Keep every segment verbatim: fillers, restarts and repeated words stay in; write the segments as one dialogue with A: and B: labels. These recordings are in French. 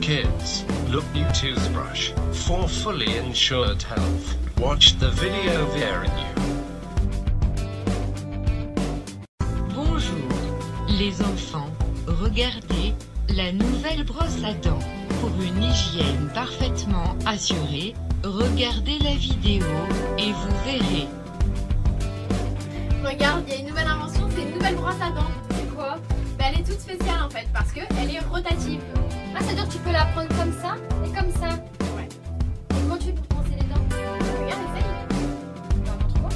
A: Kids, look new toothbrush for fully insured health. Watch the video there you.
B: Bonjour, les enfants, regardez, la nouvelle brosse à dents. Pour une hygiène parfaitement assurée, regardez la vidéo, et vous verrez.
C: Regarde, il y a une nouvelle invention, c'est une nouvelle brosse à dents. C'est quoi? Bah, elle est toute spéciale en fait, parce qu'elle est rotative.
D: Ah, ça veut dire que tu peux la prendre comme ça et comme ça.
C: Ouais.
D: Et comment tu fais pour te brosser les dents?
C: Regarde, essaye.
D: Bah, montre-moi.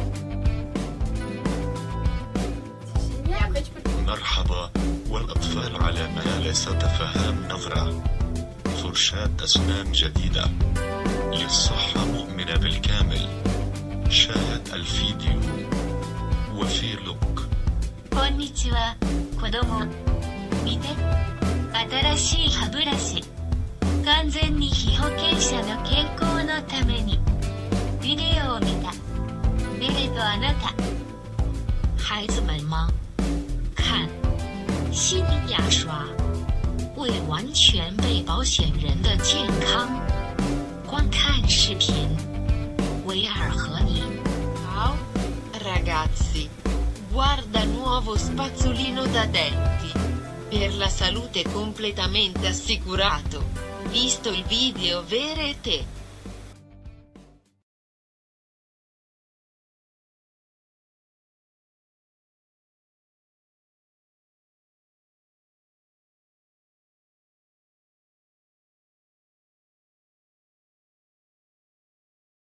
D: C'est
C: Et
D: génial.
C: après, tu peux le...
E: مرحبا والأطفال على مجالس تفهم نظرة فرشاة أسنان جديدة للصحة مؤمنة بالكامل شاهد الفيديو وفي لوك
F: こんにちは、子供。見て。新しい歯ブラシ。完全に被保険者の健康のために。ビデオを見た。ベレとあなた。孩子们吗？看，新牙刷，为完全被保险人的健康。观看视频，维尔和你。
B: Ciao, ragazzi. Guarda nuovo spazzolino da denti. Per la salute completamente assicurato. Visto il video, verete.